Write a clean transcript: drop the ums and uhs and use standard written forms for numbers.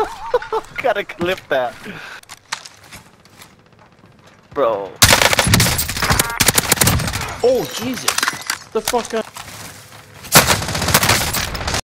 Gotta clip that. Bro. Oh, Jesus. The fuck up.